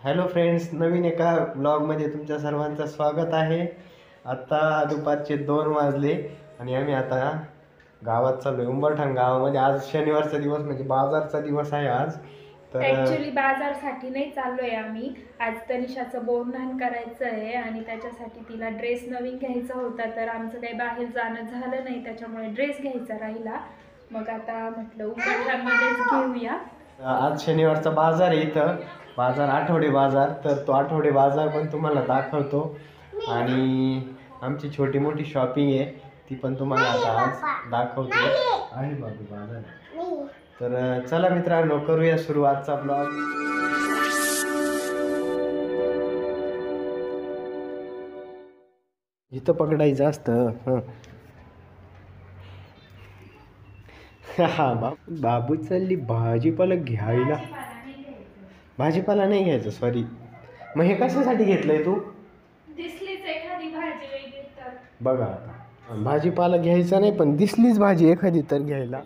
Hello friends, नवीन एका ब्लॉगमध्ये तुमच्या सर्वांचं स्वागत आहे. आता दुपारचे 2 वाजले आणि आम्ही आता गावात चाललो आहे. उंबरठाण गावामध्ये आज शनिवारचा दिवस म्हणजे बाजारचा दिवस आहे आज. तर ऍक्च्युली बाजारसाठी नाही चाललोय आम्ही. आज तनिषाचं बोरन्हाण करायचं आहे आणि त्याच्यासाठी तिला ड्रेस नवीन घ्यायचा होता, तर आमचं काही बाहेर जाणं झालं नाही, त्याच्यामुळे ड्रेस घ्यायचा राहिला. मग आता म्हटलं उंबरठाणमध्येच घेऊया. आज शनिवारचा बाजार आहे इथं, बाजार आठवडे बाजार. तर तो आठवडे बाजार पण तुम्हाला दाखवतो आणि आमची छोटी मोठी शॉपिंग आहे ती पण तुम्हाला आता आज दाखवतो. आहे बाबू बाजार. तर चला मित्रांनो, करूया सुरुवातचा ब्लॉग. इथं पकडायचं असतं. हा बाबू चालली भाजीपाला घ्यायला. भाजीपाला नाही घ्यायचं, सॉरी. मग हे कशासाठी घेतलंय तू? दिसलीच एखादी भाजी वेगळी तर बघा आता, भाजीपाला घ्यायचा नाही पण दिसलीच भाजी एखादी तर घ्यायला.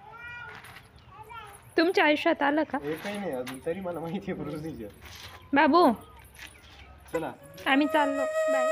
तुमच्या आयुष्यात आलं का हे काही नाही अजून, तरी मला माहिती आहे प्रोसिजर. बाबू? चला आम्ही चाललो, बाय.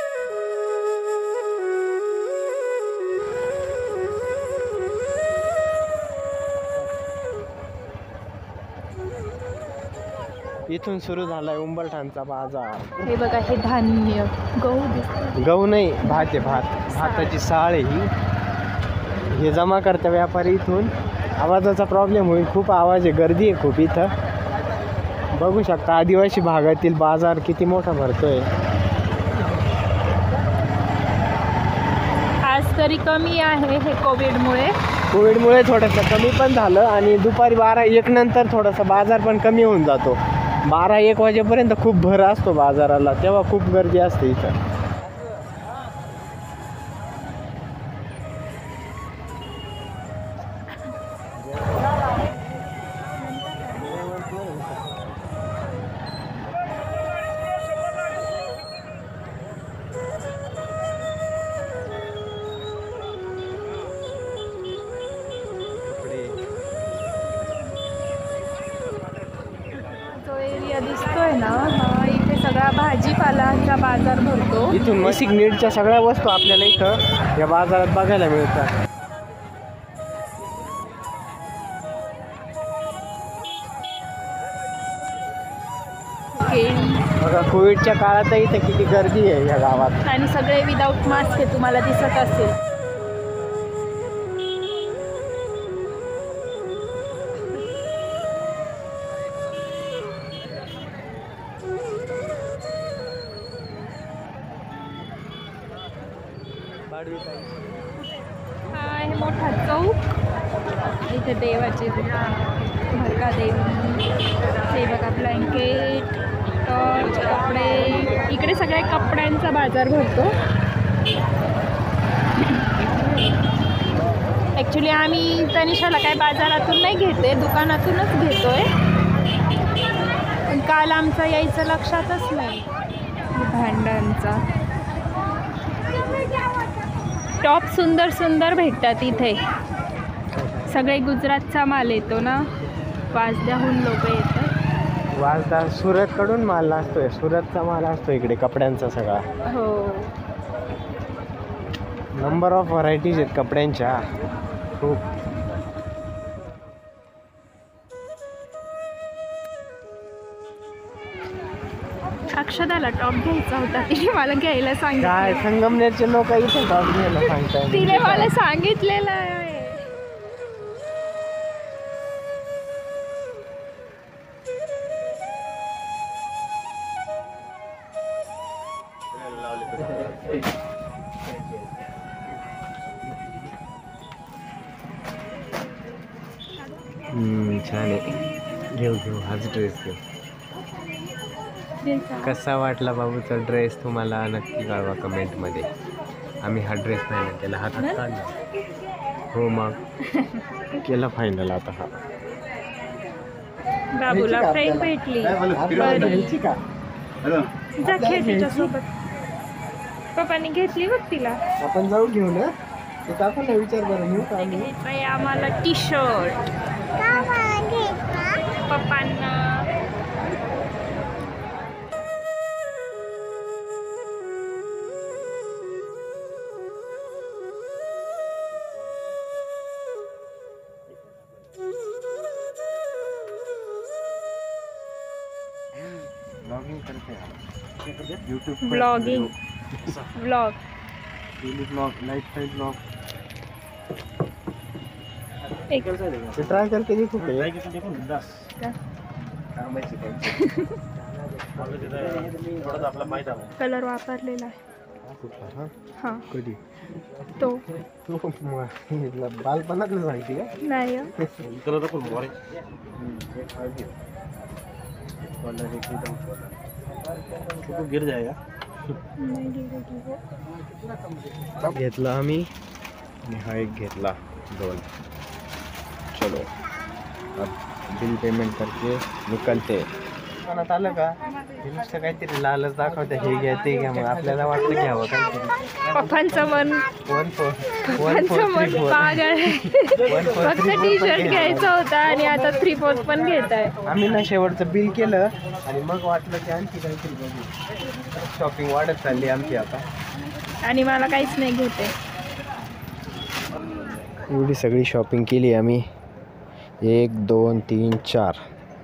इथून सुरू झालाय उंबरठाणचा बाजार. हे बघा, हे धान्य गहू दिसतं. गहू नाही, भात आहे, भाताची साळ आहे ही. हे जमा करता व्यापारी इथून. आवाजाचा प्रॉब्लेम होईल, खूप आवाज आहे, गर्दी आहे खूप इथं. बघू शकता आदिवासी भागातील बाजार किती मोठा भरतोय. आज तरी कमी आहे हे कोविडमुळे थोडंसं कमी पण झालं आणि दुपारी 12-1 नंतर थोडासा बाजार पण कमी होऊन जातो. 12-1 वाजेपर्यंत खूप भर असतो बाजाराला, तेव्हा खूप गर्दी असते इथं. दिसतोय ना, हा इथे सगळा भाजीपालाचा बाजार भरतो. इथून मसिक नीडच्या सगळ्या वस्तू आपल्याला इथं या बाजारात बघायला मिळतात. बघा, कोविडच्या काळात इथं किती गर्दी आहे या गावात. आणि सगळे विदाऊट मास्क आहे, तुम्हाला दिसत असेल. हा आहे मोठा चौक. इथे देवाचे भरका देवी, हे बघा ब्लँकेट, टॉर्च, कपडे. इकडे सगळ्या कपड्यांचा बाजार भरतो. ॲक्च्युली आम्ही तनिषाला काय बाजारातून नाही घेते, दुकानातूनच घेतोय. पण काल आमचं यायचं लक्षातच नाही. भांड्यांचा टॉप सुंदर सुंदर भेटतात इथे. सगळे गुजरातचा माल येतो ना, वाजद्याहून लोक येतात. वाजदा सुरतकडून माल असतोय, सुरतचा माल असतो इकडे कपड्यांचा सगळा. हो, नंबर ऑफ व्हरायटीज आहेत कपड्यांच्या खूप. अक्षदाला टॉप घ्यायचा होता, तिने मला घ्यायला काय सांगितलं. संगमनेरचे लोक इथे टॉप घ्यायला सांगतात. तिने मला सांगितलेलं आहे. छान आहे, घेऊ हाच ड्रेस घेऊ. कसा वाटला बाबूचा ड्रेस तुम्हाला नक्की कळवा कमेंटमध्ये. आम्ही हा ड्रेस फायनल केला, हातात काढला. हो, मग केला फायनल आता हा. बाबूला फ्रेंड भेटली. जा खेळ तिच्यासोबत. पप्पांनी घेतली बघ तिला. आपण जाऊ घेऊ ना, ते काकांना विचार बरं, घेऊ का आम्ही? घ्यायचंय आम्हाला टी शर्ट पप्पांना. ब्लॉगिंग करते हैं YouTube blogging blog daily blog lifestyle blog एक ते ट्राय करके देखो कलर वापरलेला आहे हां कधी तो तू बालपणातलं सांगते का नाही गिर जाएगा नाही घेतला आम्ही आणि हा एक घेतला 2 चलो अब बिल पेमेंट करके निकलते मनात आलं का हे नुसतं काहीतरी लालच दाखवते हे घ्या ते घ्या मग आपल्याला वाटतं घ्यावं काहीतरी पप्पांचं मन पप्पांचं मन पागल आहे. फक्त टी शर्ट घ्यायचा होता आणि आता 3/4 पण घेत आहे. आम्ही ना शेवटचं बिल केलं आणि मग वाटलं की आणखी काहीतरी बघू शॉपिंग वाढत चालली आमची आता आणि मला काहीच नाही घेते. एवढी सगळी शॉपिंग केली आम्ही 1 2 3 4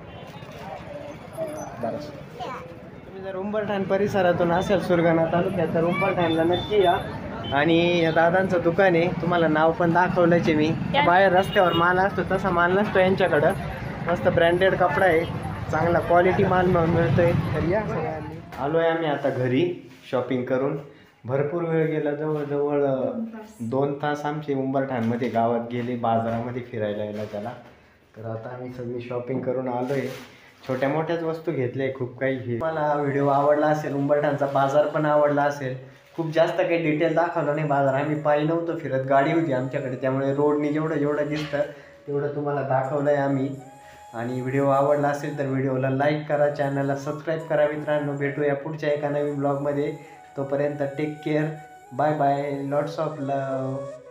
तुम्ही जर उंबरठाण परिसरातून असेल सुरगाणा तालुक्यात तर उंबरठाणला नक्की या आणि या दादांचं दुकान आहे तुम्हाला नाव पण दाखवलंच आहे मी बाहेर रस्त्यावर माल असतो तसा माल नसतो यांच्याकडं मस्त ब्रँडेड कपडा आहे चांगला क्वालिटी माल मिळतोय तर या सगळ्यांनी आलो आहे आम्ही आता घरी शॉपिंग करून भरपूर वेळ गेला जवळजवळ 2 तास आमचे उंबरठाणमध्ये गावात गेले बाजारामध्ये फिरायला गेला त्याला तर आता आम्ही सगळी शॉपिंग करून आलो आहे छोट्या मोठ्याच वस्तू घेतल्या खूप काही मला व्हिडिओ आवडला असेल उंबरठाणचा बाजार पण आवडला असेल खूप जास्त काही डिटेल दाखवलं नाही बाजार आम्ही पायी नव्हतो फिरत गाडी होती आमच्याकडे त्यामुळे रोडनी जेवढं दिसतं तेवढं तुम्हाला दाखवलं आहे आम्ही आणि व्हिडिओ आवडला असेल तर व्हिडिओला लाईक करा चॅनलला सबस्क्राईब करा मित्रांनो भेटूया पुढच्या एका नवीन ब्लॉगमध्ये तोपर्यंत take care bye bye lots of love